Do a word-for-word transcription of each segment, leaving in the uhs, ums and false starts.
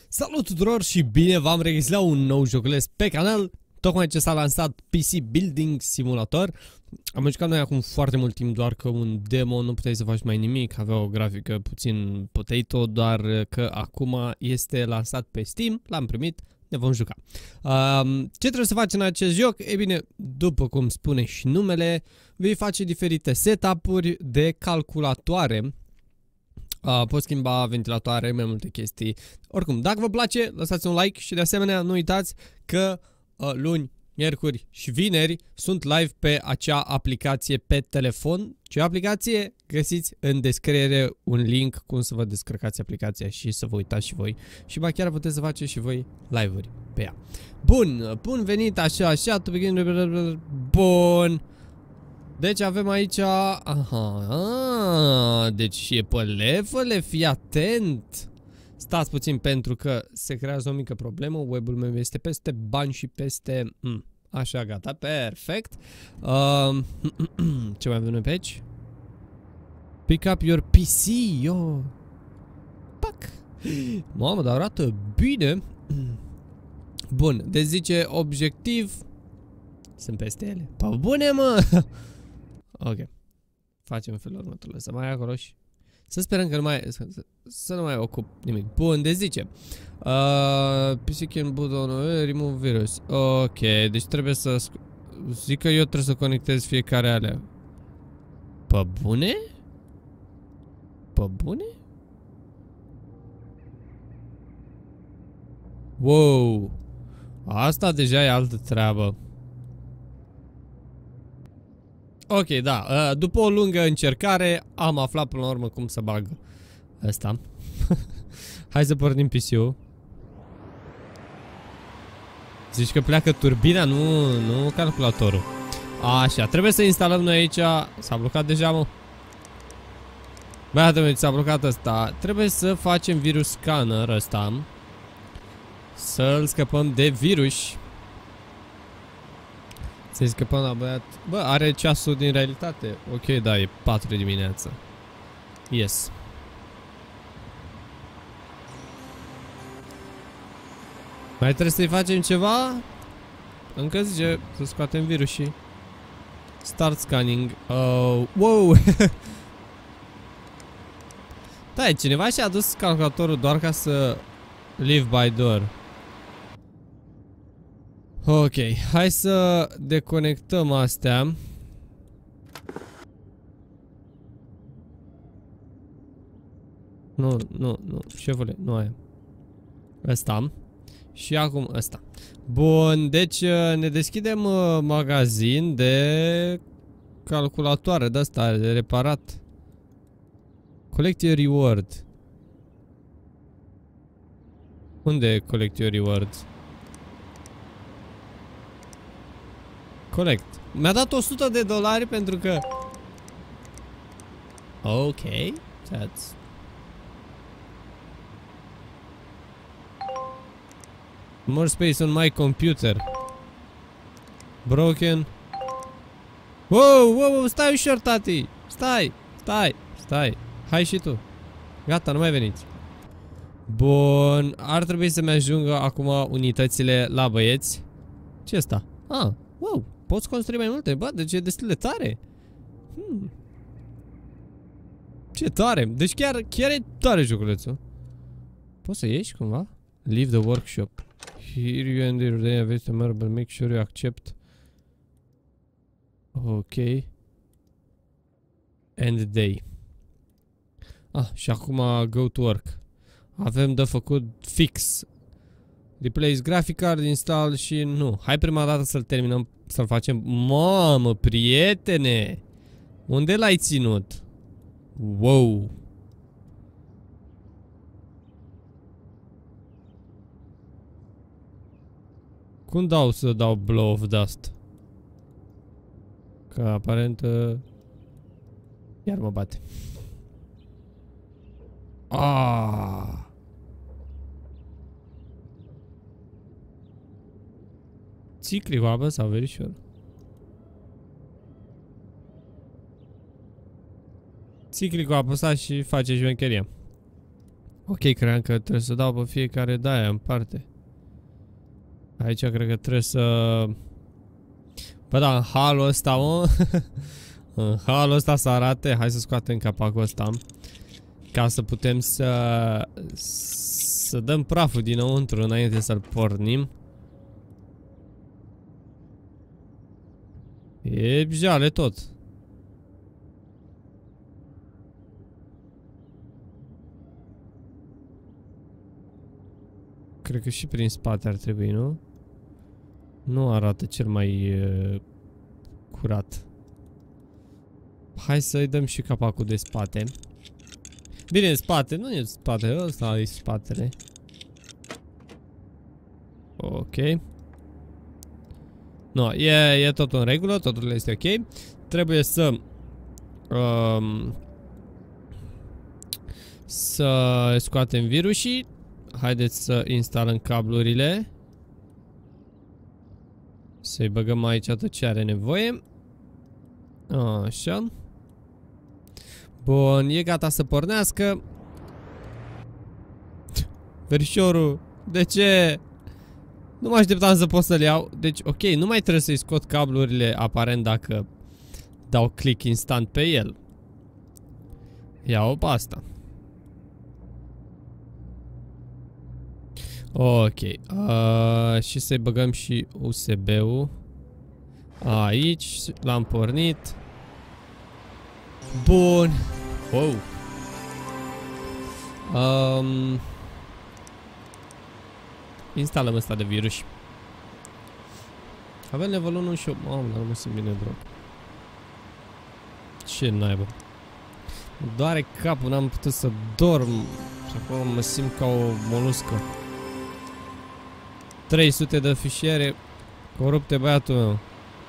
Salut tuturor și bine v-am regăsit la un nou joculeț pe canal. Tocmai ce s-a lansat P C Building Simulator. Am jucat noi acum foarte mult timp, doar că un demo, nu puteai să faci mai nimic. Avea o grafică puțin potato, doar că acum este lansat pe Steam. L-am primit, ne vom juca. um, Ce trebuie să faci în acest joc? E bine, după cum spune și numele, vei face diferite setup-uri de calculatoare. Uh, poți schimba ventilatoare, mai multe chestii. Oricum, dacă vă place, lăsați un like și de asemenea nu uitați că uh, luni, miercuri și vineri sunt live pe acea aplicație pe telefon. Ce aplicație? Găsiți în descriere un link cum să vă descărcați aplicația și să vă uitați și voi. Și ba chiar puteți să faceți și voi live-uri pe ea. Bun, bun venit așa, așa, tu begin... Bun. Deci avem aici, aha, deci e pe level, fii atent. Stați puțin pentru că se creează o mică problemă, web-ul meu este peste bani și peste, mm, așa, gata, perfect. uh, Ce mai avem noi pe aici? Pick up your P C, yo. Pac. Mamă, dar arată bine. Bun, deci zice obiectiv. Sunt peste ele. Pa bune, mă. Ok. Facem felul următorul. Să mai acolo și... Să sperăm că nu mai... Să, să, să nu mai ocup nimic. Bun, deci zice uh, P C can boot on remove virus. Ok, deci trebuie să... Zic că eu trebuie să conectez fiecare alea. Pă bune? Pă bune? Wow. Asta deja e altă treabă. Ok, da, după o lungă încercare am aflat până la urmă cum să bag ăsta. Hai să pornim P C-ul. Zici că pleacă turbina, nu, nu calculatorul. Așa, trebuie să instalăm noi aici. S-a blocat deja, mă. Băiată, s-a blocat ăsta. Trebuie să facem virus scanner ăsta. Să-l scăpăm de virus. Să-i scăpăm la băiat. Bă, are ceasul din realitate. Ok, da, e patru dimineața. Yes. Mai trebuie să-i facem ceva? Încă zice să scoatem virusii. Start scanning. uh, Wow. Da, cineva și-a adus calculatorul doar ca să live by door. Ok, hai să deconectăm astea. Nu, nu, nu, șefule, nu aia. Ăsta. Și acum ăsta. Bun, deci ne deschidem magazin de calculatoare de asta, de reparat. Collect your reward. Unde e collect your reward? Collect. Mi-a dat o sută de dolari pentru că... Ok. That's... More space on my computer. Broken. Wow, wow, wow, stai ușor, tati. Stai, stai, stai. Hai și tu. Gata, nu mai veniți. Bun, ar trebui să-mi ajungă acum unitățile la băieți. Ce e asta? Ah, wow. Poți construi mai multe, bă, deci e destul de tare. hmm. Ce tare, deci chiar, chiar e tare joculețul. Poți să ieși cumva? Leave the workshop. Here you end your day, aveți tomorrow, but make sure you accept. Ok. End day. Ah, și acum go to work. Avem de făcut fix. Replace graphic card, install și nu. Hai prima dată să-l terminăm, să-l facem. Mamă, prietene! Unde l-ai ținut? Wow! Cum dau să dau blow of dust? Că aparent iar mă bate. Ah! Cicli cu apă sau verișor? Cicli cu apăsat și face șvencheria. Ok, credeam că trebuie să dau pe fiecare de aia în parte. Aici cred că trebuie să... Bă, da, în halul ăsta, mă. În halul ăsta să arate. Hai să scoatem capacul ăsta. Ca să putem să... Să dăm praful dinăuntru înainte să-l pornim. E jale tot. Cred că și prin spate ar trebui, nu? Nu arată cel mai uh, curat. Hai să-i dăm și capacul de spate. Bine, în spate, nu e în spate, ăsta e spatele. Ok. No, e, e tot în regulă, totul este ok. Trebuie să... Um, să scoatem virusii. Haideți să instalăm cablurile. Să-i băgăm aici tot ce are nevoie. Așa. Bun, e gata să pornească. Verișorul, de ce? Nu mă așteptam să pot să-l iau. Deci, ok, nu mai trebuie să-i scot cablurile aparent dacă dau click instant pe el. Iau pe asta. Ok. Uh, și să-i băgăm și U S B-ul. Aici. L-am pornit. Bun. Wow. Um, instalăm ăsta de virus. Avem level unu și opt. Mamă, dar nu mă simt bine, bro. Ce naibă. Doare capul, n-am putut să dorm. Și acum mă simt ca o moluscă. trei sute de fișiere. Corupte, băiatul meu.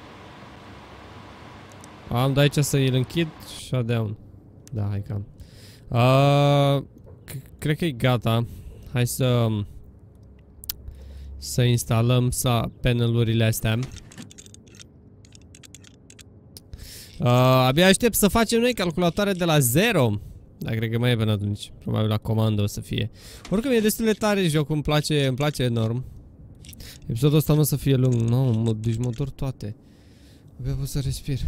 Am de aici să îl închid. Shutdown. Da, hai că am. Uh, cred că e gata. Hai să Să instalăm sa panelurile astea. uh, Abia aștept să facem noi calculatoare de la zero. Da, cred că mai e până atunci. Probabil la comandă o să fie. Oricum e destul de tare jocul. Îmi place, îmi place enorm. Episodul ăsta nu o să fie lung. Nu, no, deci mă dor toate. Abia pot să respir.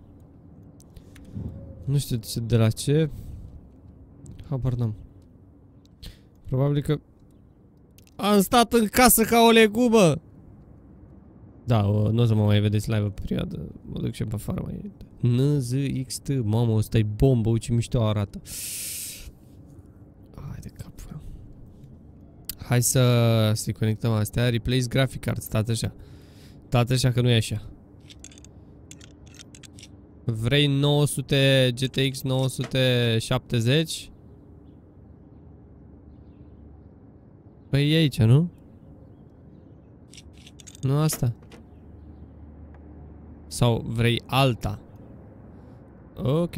Nu știu de la ce. Habar n-am. Probabil că am stat în casă ca o legumă. Da, nu o să mă mai vedeți live pe perioadă. Mă duc și pe afară mai. N Z X T. Mamă, ăsta e bombă. Uite ce mișto arată. Hai de capul meu. Hai să să-i conectăm astea. Replace graphic card. Stați așa. Stați așa că nu e așa. Vrei nouă sute G T X nouă sute șaptezeci? Păi e aici, nu? Nu asta. Sau vrei alta? Ok.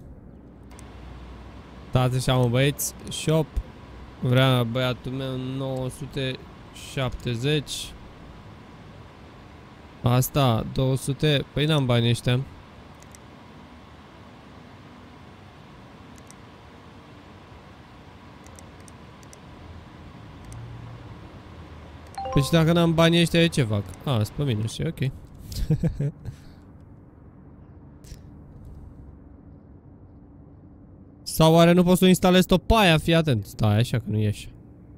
Stați așa, mă, băieți. Shop. Vrea băiatul meu nouă sute șaptezeci. Asta, două sute. Păi n-am bani ăștia. Păi și dacă n-am banii ăștia, ce fac? A, sunt pe mine și ok. Sau oare nu poți să o instalezi tot pe aia? Fii atent. Stai așa că nu e așa.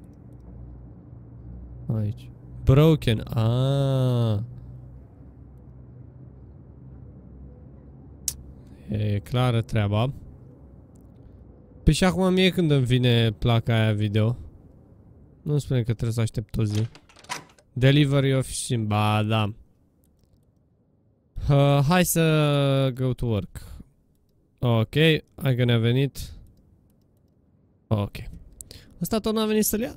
Aici. Broken. Aaaa. E clară treaba. Păi și acum mie când îmi vine placa aia video? Nu spune că trebuie să aștept o zi. Delivery of sim. Ba, da. Uh, hai să go to work. Ok, hai că ne-a venit. Ok. Ăsta tot n-a venit să-l ia?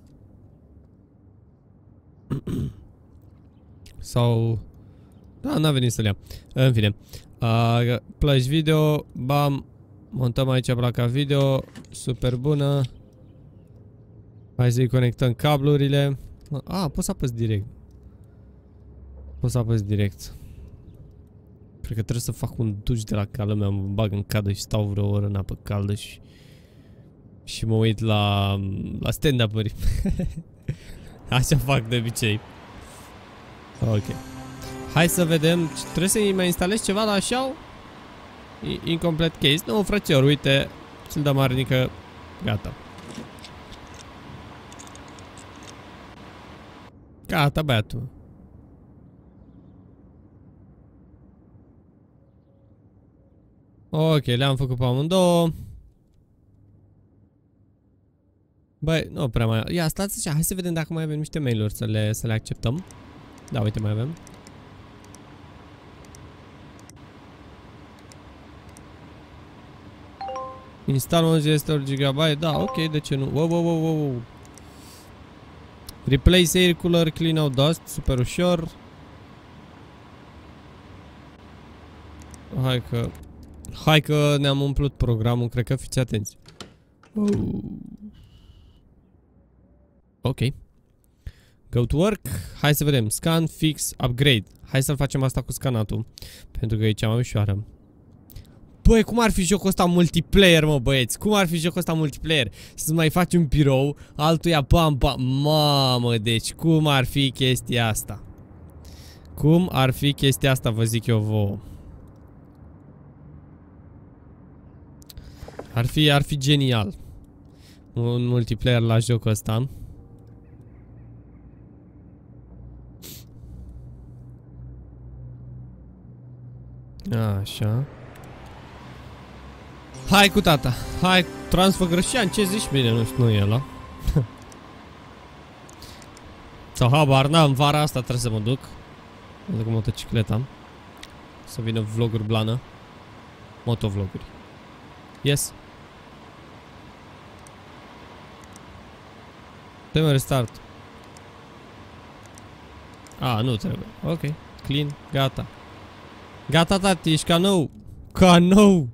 Sau... Da, n-a venit să-l ia. În fine. Uh, Plăci video. Bam. Montăm aici placa video. Super bună. Hai să-i conectăm cablurile. A, pot să apăs direct. Pot să apăs direct. Cred că trebuie să fac un duș de la cală mea. Mă bag în cadă și stau vreo oră în apă caldă și... și mă uit la, la stand-up-uri. Așa fac de obicei. Ok. Hai să vedem. Trebuie să-i mai instalez ceva la așa? Incomplet case. Nu, frățior, uite. Ți-l dăm arnică. Gata. Gata, băiatul. Ok, le-am făcut pe amândouă. Băi, nu prea mai... Ia, stați așa, hai să vedem dacă mai avem niște mail-uri să le, să le acceptăm. Da, uite, mai avem. Install unsprezece este gigabyte, da, ok, de ce nu? Wow, wow, wow, wow. Replace air cooler, clean out dust, super ușor. Hai că... Hai că ne-am umplut programul, cred că fiți atenți. Oh. Ok. Go to work. Hai să vedem. Scan, fix, upgrade. Hai să-l facem asta cu scanatul. Pentru că e cea mai ușoară. Băi, cum ar fi jocul ăsta multiplayer, mă, băieți? Cum ar fi jocul ăsta multiplayer? Să mai faci un birou, altuia bam, bam. Mamă, deci cum ar fi chestia asta? Cum ar fi chestia asta, vă zic eu vouă. Ar fi, ar fi genial. Un multiplayer la jocul ăsta. Așa. Hai cu tata. Hai, Transfăgrășean, ce zici? Bine, nu știu, nu e ăla. Sau habar n-am, vara asta trebuie să mă duc. Mă duc cu motocicleta. Să vină vloguri blană. Motovloguri. Yes. Dă-mi restart. A, nu trebuie. Ok. Clean. Gata. Gata, tati, ești ca nou. Ca nou.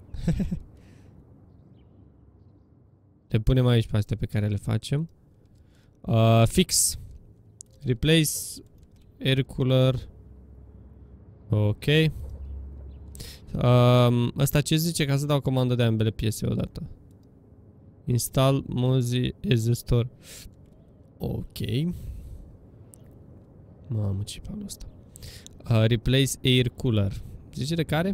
Le punem aici pe astea pe care le facem. Uh, fix. Replace air cooler. Ok. Um, asta ce zice? Ca să dau comandă de ambele piese odată. Install Mozi as a store. Ok. Mamă, ce palul ăsta. Uh, replace air cooler. Zice de care?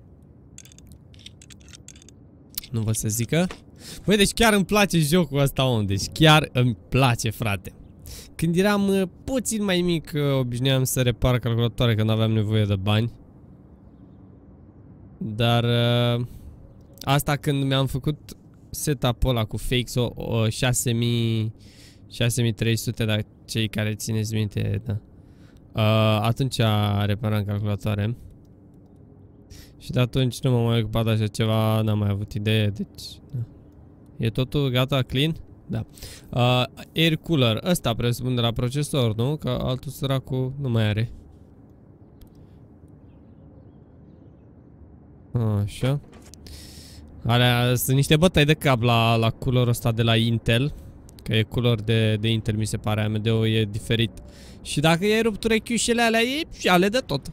Nu vă să zică. Băi, deci chiar îmi place jocul ăsta, om. Deci chiar îmi place, frate. Când eram uh, puțin mai mic, uh, obișnuiam să repar calculatoare când aveam nevoie de bani. Dar uh, asta când mi-am făcut setup-ul ăla cu Fake-o uh, șase mii trei sute, dar cei care țineți minte, da. Uh, atunci reparam calculatoare. Și de atunci nu m-am mai ocupat de așa ceva, n-am mai avut idee, deci... Da. E totul gata, clean? Da. Uh, air cooler, ăsta presupun de la procesor, nu? Că altul săracul nu mai are. Așa. Alea sunt niște bătăi de cap la, la coolerul ăsta de la Intel. Că e cooler de, de Intel, mi se pare, A M D-ul e diferit. Și dacă i-ai rupt urechiușele alea, e ale de tot.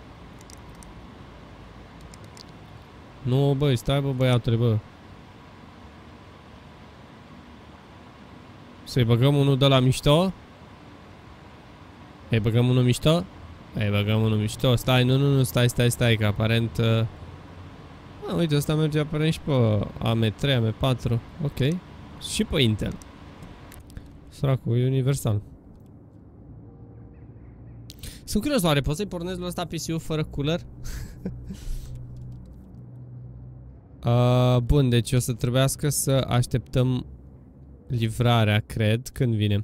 Nu, băi, stai, bă, băiatule, bă. Să-i băgăm unul de la mișto? Îi băgăm unul mișto? Îi băgăm unul mișto. Stai, nu, nu, nu, stai, stai, stai, că aparent... Uh... Ah, uite, ăsta merge aparent și pe A M trei, A M patru. Ok. Și pe Intel. Săracul, e universal. Sunt curios, oare poți să-i pornezi la ăsta P C-ul fără cooler? uh, bun, deci o să trebuiască să așteptăm livrarea, cred, când vine.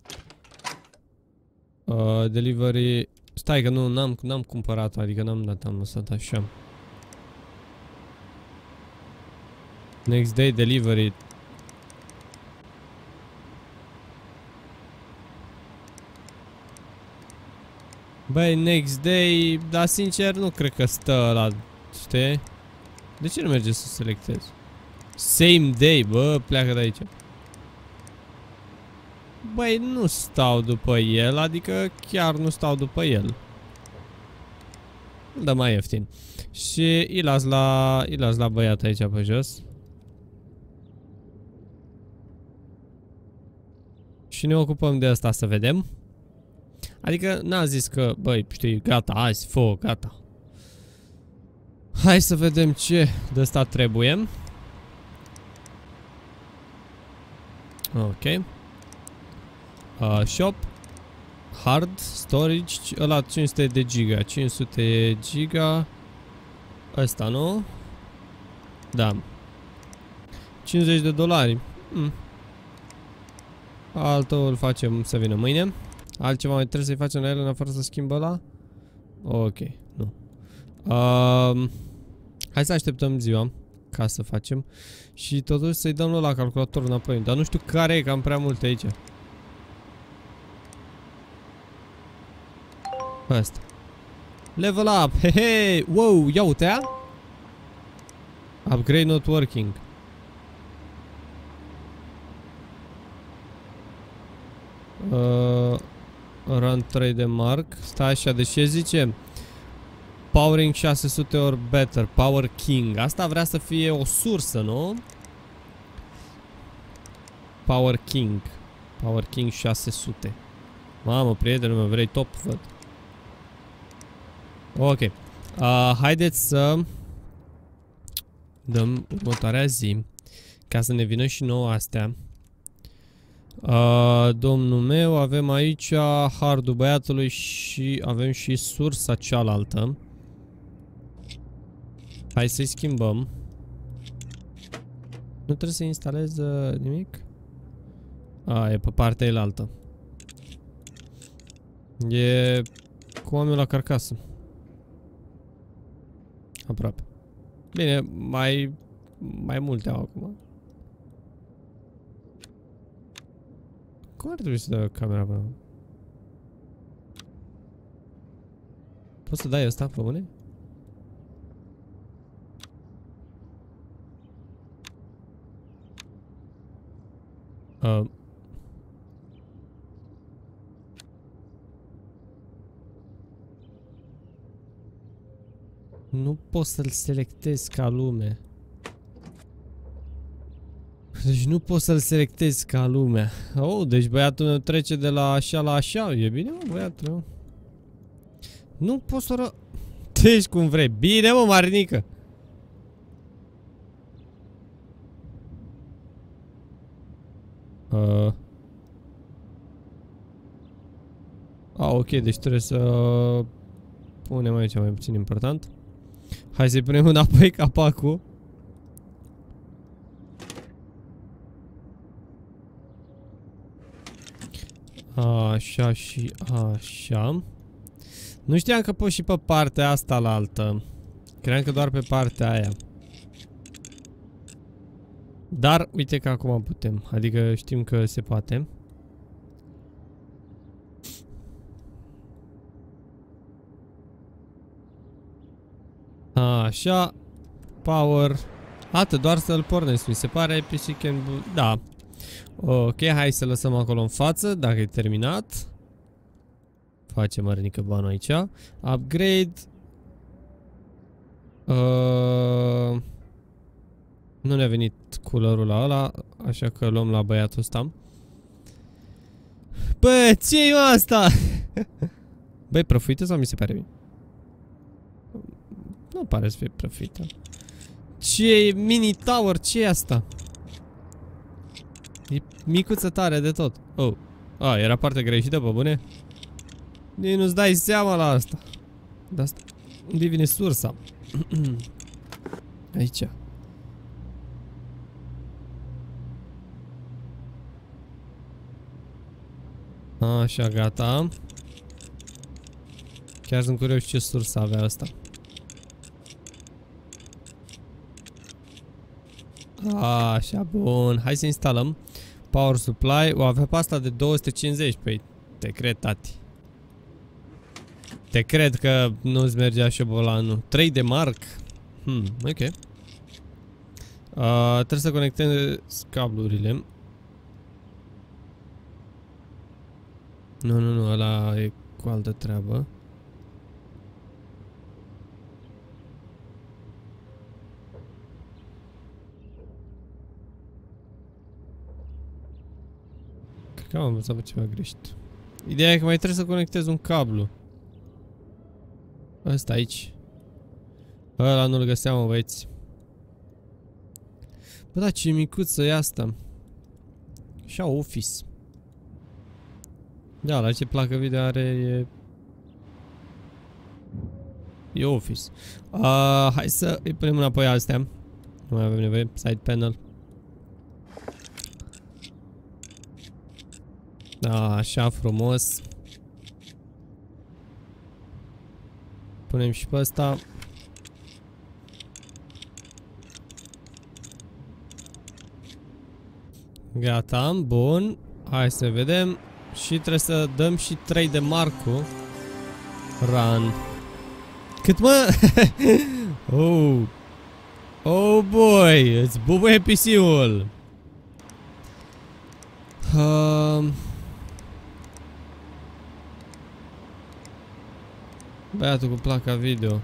Uh, delivery... Stai că nu, n-am n-am cumpărat-o, adică n-am dat, am lăsat așa. Next day delivery. Băi, next day, dar sincer nu cred că stă la, știi? De ce nu merge să selectez? Same day, bă, pleacă de aici. Băi, nu stau după el, adică chiar nu stau după el. Da, mai ieftin. Și îi las la, îi las la băiat aici pe jos. și ne ocupăm de asta să vedem. Adică n-a zis că, băi, știi, gata, azi, fă, gata. Hai să vedem ce de asta trebuie. Ok. Uh, shop. Hard storage. Ăla cinci sute de giga. cinci sute giga. Ăsta, nu? Da. cincizeci de dolari. Mm. Altul îl facem să vină mâine. Altceva mai trebuie să-i facem la el în afară să schimbă ăla? Ok, nu. Uh, hai să așteptăm ziua ca să facem. Și totuși să-i dăm la calculator înapoi. Dar nu știu care e, că am prea multe aici. Asta. Level up! Hehe! Wow! Ia uite-a! Upgrade not working. Uh, run trei de mark. Stai așa, de ce zice? Powering șase sute ori better. Power King. Asta vrea să fie o sursă, nu? Power King. Power King șase sute. Mamă, prietenul meu, vrei top? Văd. Ok. Uh, haideți să dăm următoarea zi. Ca să ne vină și nouă astea. Uh, domnul meu, avem aici hardul băiatului și avem și sursa cealaltă. Hai să-i schimbăm. Nu trebuie să instalez uh, nimic? A, e pe partea elaltă. E cu oamenul la carcasă. Aproape. Bine, mai mai multe au acum. Cum ar trebui să dau camera pe? Poți să dai ăsta pe mâine? Uh. Nu pot să-l selectez ca lume. Deci nu pot să-l selectez ca lumea. Oh, deci băiatul meu trece de la așa la așa. E bine, mă, băiatul meu. Nu pot să ră... Deci cum vrei. Bine, mă, Marinică. Uh. Ah, ok, deci trebuie să punem aici mai puțin important. Hai să-i punem înapoi capacul. Așa și așa. Nu știam că pot și pe partea asta la altă. Credeam că doar pe partea aia. Dar uite că acum putem. Adică știm că se poate. Așa. Power. Atât, doar să-l pornesc. Mi se pare P C can... Da. Ok, hai să lăsăm acolo în față. Dacă e terminat. Facem mărnică banul aici. Upgrade. Uh, nu ne-a venit culerul la ăla. Așa că luăm la băiatul ăsta. Bă, ce e asta? Băi, prăfuită sau mi se pare bine? Nu pare să fie prăfuită. Ce e mini tower? Ce e asta? E micuță tare de tot. Oh. A, era partea greșită, pe bune? Nici nu-ți dai seama la asta. De asta. Unde vine sursa? Aici. Așa, gata. Chiar sunt curios ce sursă avea asta. Așa, bun. Hai să instalăm. Power supply. O avea pe asta de două sute cincizeci. Păi, te cred, tati. Te cred că nu-ți mergea șobolanul. trei de mark. Hmm, ok. Uh, trebuie să conectez cablurile. Nu, nu, nu, ăla e cu altă treabă. Cam am învățat pe ceva greșit. Ideea e că mai trebuie să conectez un cablu. Ăsta aici. Ăla nu-l găseam, mă, băieți. Bă, da, ce micuță e asta. Așa, Office. Da, la ce placă video are e... E Office. Uh, hai să îi punem înapoi astea. Nu mai avem nevoie. Side panel. Da, așa frumos. Punem și pe ăsta. Gata, bun. Hai să vedem. Și trebuie să dăm și trei de marcu. Run. Cât, mă? Oh. Oh boy, îți bubuie P C-ul. Uh... Băiatul cu placa video.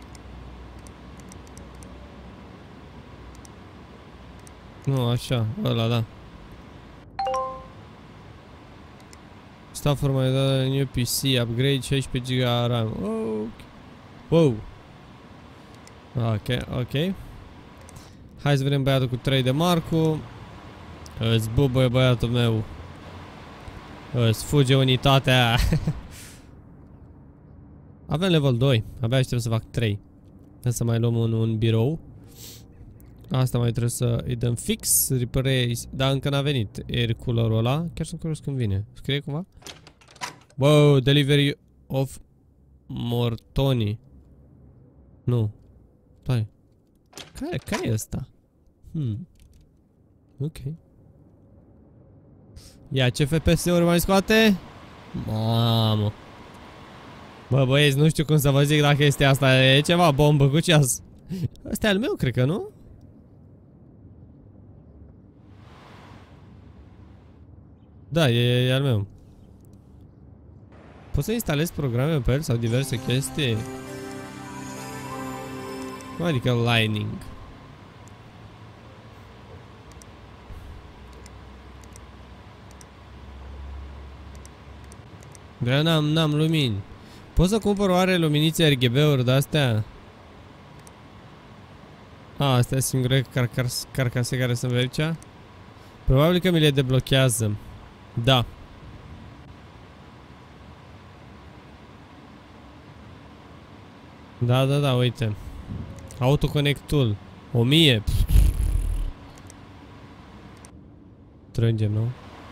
Nu, așa, ăla, da. Stuff for my new P C, upgrade șaisprezece giga RAM. Oh, wow. Ok, ok. Hai să vedem băiatul cu trei de marcu. Îți bubuie băiatul meu. Îți fuge unitatea. Avem level doi. Abia trebuie să fac trei. Trebuie să mai luăm un, un birou. Asta mai trebuie să îi dăm fix. Repair. Dar încă n-a venit air cooler-ul ăla. Chiar sunt curios când vine. Scrie cumva? Wow, delivery of Mortoni. Nu. Stai. Care, care e ăsta? Hmm. Ok. Ia, ce F P S-uri mai scoate? Mamă. Bă, băieți, nu știu cum să vă zic dacă este asta. E ceva bombă cu ceas. Ăsta e al meu, cred că, nu? Da, e, e al meu. Poți să instalezi programe pe el sau diverse chestii? Cum adică Lightning? Vreau, n-am, n-am lumini. Poți să cumpăr oare luminițe R G B-uri de-astea? A, astea sunt singure carcase car care sunt pe aici? Probabil că mi le deblochează. Da. Da, da, da, uite. Autoconectul. O mie. Trângem, nu?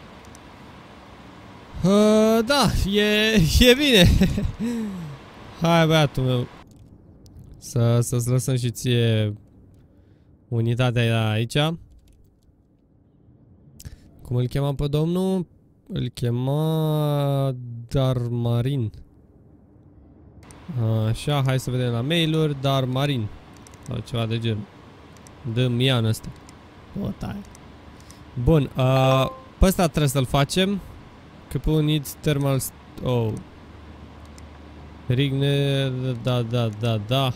Uh, da, e, e bine. Hai, băiatul meu. Să, să-ți lăsăm și ție unitatea aici. Cum îl chema pe domnul? Îl chema Darmarin. Așa, hai să vedem la mail-uri. Darmarin sau ceva de gen. Dă-mi ea în ăsta. O, taie. Bun, uh, pe ăsta trebuie să-l facem. Că needs thermal... Oh. Rigne... Da, da, da, da.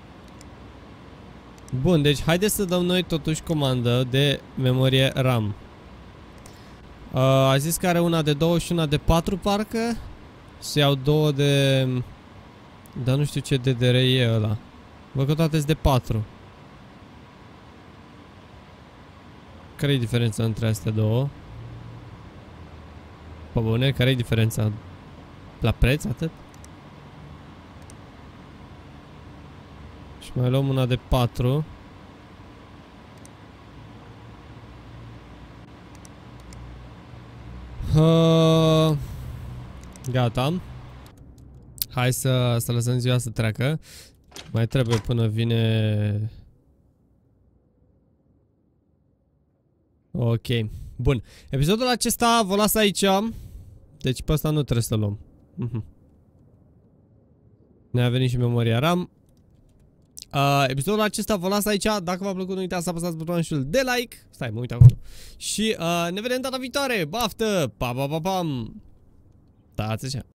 Bun, deci haideți să dăm noi totuși comandă de memorie RAM. Uh, a zis că are una de două și una de patru parcă. Să iau două de... Dar nu știu ce D D R e ăla. Văd că toate sunt de patru. Care e diferența între astea două? Pă bune, care e diferența? La preț, atât? Și mai luăm una de patru. Uh, gata. Hai să, să lăsăm ziua să treacă. Mai trebuie până vine... Ok. Bun. Episodul acesta vă las aici. Deci pe ăsta nu trebuie să luăm. Uh-huh. Ne-a venit și memoria RAM. Uh, episodul acesta vă las aici. Dacă v-a plăcut, nu uitați să apăsați butonul de like. Stai, mă uit acolo. Și uh, ne vedem data viitoare. Baftă! Pa, pa, pa, pam! Stați așa.